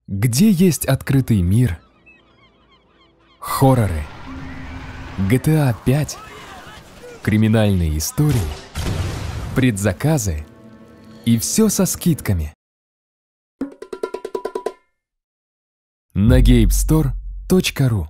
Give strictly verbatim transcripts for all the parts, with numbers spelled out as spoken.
Где есть открытый мир, хорроры, джи ти эй пять, криминальные истории, предзаказы и все со скидками. На геймстор точка ру.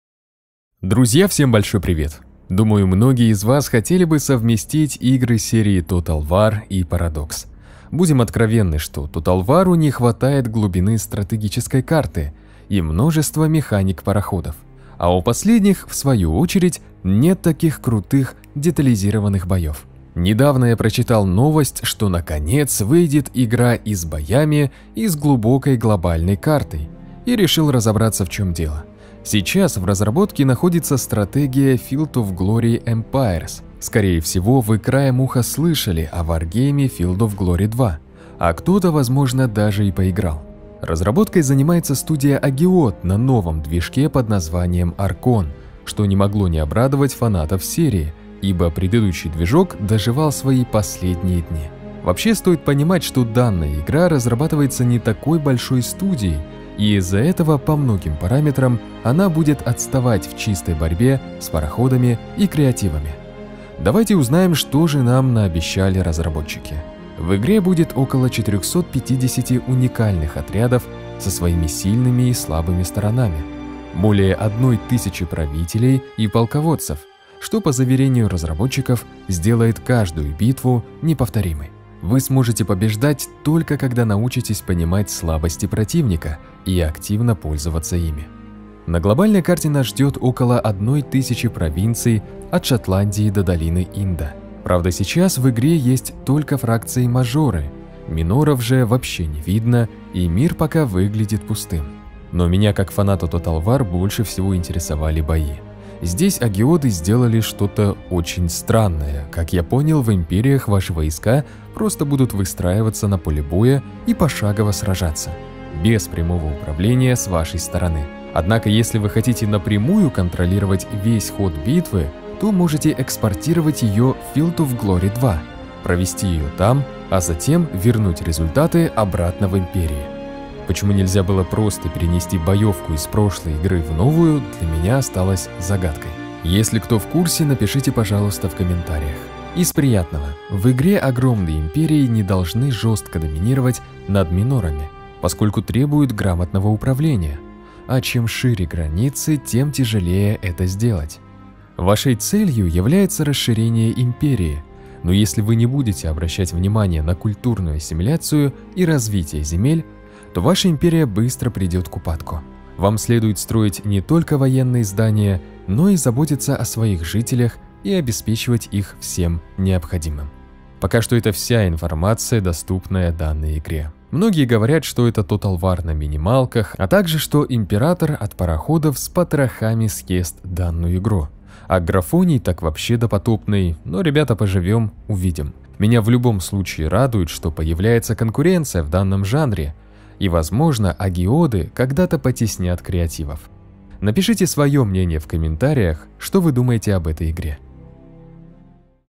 Друзья, всем большой привет! Думаю, многие из вас хотели бы совместить игры серии Total War и Paradox. Будем откровенны, что Total War не хватает глубины стратегической карты и множества механик пароходов, а у последних, в свою очередь, нет таких крутых детализированных боев. Недавно я прочитал новость, что наконец выйдет игра и с боями, и с глубокой глобальной картой, и решил разобраться, в чем дело. Сейчас в разработке находится стратегия Field of Glory Empires. Скорее всего, вы краем уха слышали о варгейме Field of Glory два, а кто-то, возможно, даже и поиграл. Разработкой занимается студия Агиот на новом движке под названием Archon, что не могло не обрадовать фанатов серии, ибо предыдущий движок доживал свои последние дни. Вообще стоит понимать, что данная игра разрабатывается не такой большой студией, и из-за этого по многим параметрам она будет отставать в чистой борьбе с пароходами и креативами. Давайте узнаем, что же нам наобещали разработчики. В игре будет около четырёхсот пятидесяти уникальных отрядов со своими сильными и слабыми сторонами, более одной тысячи правителей и полководцев, что, по заверению разработчиков, сделает каждую битву неповторимой. Вы сможете побеждать только когда научитесь понимать слабости противника и активно пользоваться ими. На глобальной карте нас ждет около одной тысячи провинций от Шотландии до долины Инда. Правда, сейчас в игре есть только фракции мажоры, миноров же вообще не видно, и мир пока выглядит пустым. Но меня, как фаната Total War, больше всего интересовали бои. Здесь агиоты сделали что-то очень странное. Как я понял, в империях ваши войска просто будут выстраиваться на поле боя и пошагово сражаться, без прямого управления с вашей стороны. Однако, если вы хотите напрямую контролировать весь ход битвы, то можете экспортировать ее в Field of Glory два, провести ее там, а затем вернуть результаты обратно в империи. Почему нельзя было просто перенести боевку из прошлой игры в новую, для меня осталось загадкой. Если кто в курсе, напишите, пожалуйста, в комментариях. Из приятного. В игре огромные империи не должны жестко доминировать над минорами, поскольку требуют грамотного управления. А чем шире границы, тем тяжелее это сделать. Вашей целью является расширение империи, но если вы не будете обращать внимание на культурную ассимиляцию и развитие земель, то ваша империя быстро придет к упадку. Вам следует строить не только военные здания, но и заботиться о своих жителях и обеспечивать их всем необходимым. Пока что это вся информация, доступная данной игре. Многие говорят, что это Total War на минималках, а также что император от пароходов с потрохами съест данную игру. А графоний так вообще допотопный, но, ребята, поживем, увидим. Меня в любом случае радует, что появляется конкуренция в данном жанре, и, возможно, агиоды когда-то потеснят креативов. Напишите свое мнение в комментариях, что вы думаете об этой игре.